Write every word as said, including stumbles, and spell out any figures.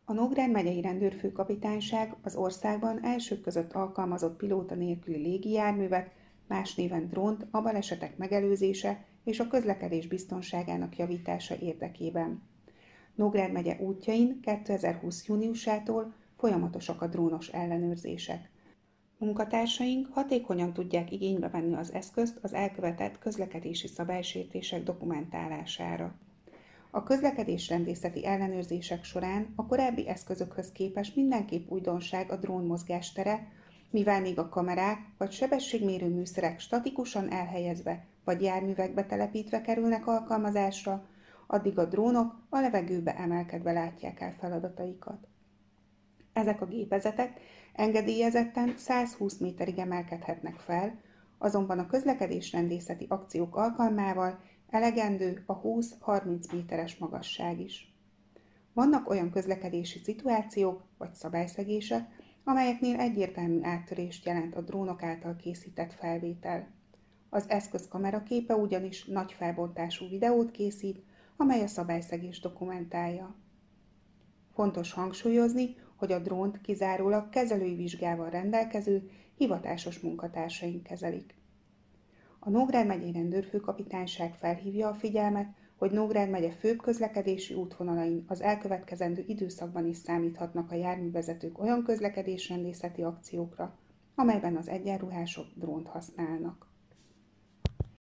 A Nógrád megyei rendőrfőkapitányság az országban elsők között alkalmazott pilóta nélküli légijárművet, más néven drónt a balesetek megelőzése és a közlekedés biztonságának javítása érdekében. Nógrád megye útjain kétezer-húsz júniusától folyamatosak a drónos ellenőrzések. Munkatársaink hatékonyan tudják igénybe venni az eszközt az elkövetett közlekedési szabálysértések dokumentálására. A közlekedésrendészeti ellenőrzések során a korábbi eszközökhöz képest mindenképp újdonság a drón mozgástere, mivel még a kamerák vagy sebességmérő műszerek statikusan elhelyezve vagy járművekbe telepítve kerülnek alkalmazásra, addig a drónok a levegőbe emelkedve látják el feladataikat. Ezek a gépezetek engedélyezetten százhúsz méterig emelkedhetnek fel, azonban a közlekedésrendészeti akciók alkalmával elegendő a húsz-harminc méteres magasság is. Vannak olyan közlekedési szituációk vagy szabályszegések, amelyeknél egyértelmű áttörést jelent a drónok által készített felvétel. Az eszköz kameraképe ugyanis nagy felbontású videót készít, amely a szabályszegést dokumentálja. Fontos hangsúlyozni, hogy a drónt kizárólag kezelői vizsgával rendelkező, hivatásos munkatársaink kezelik. A Nógrád megyei rendőrfőkapitányság felhívja a figyelmet, hogy Nógrád megye főbb közlekedési útvonalain az elkövetkezendő időszakban is számíthatnak a járművezetők olyan közlekedésrendészeti akciókra, amelyben az egyenruhások drónt használnak.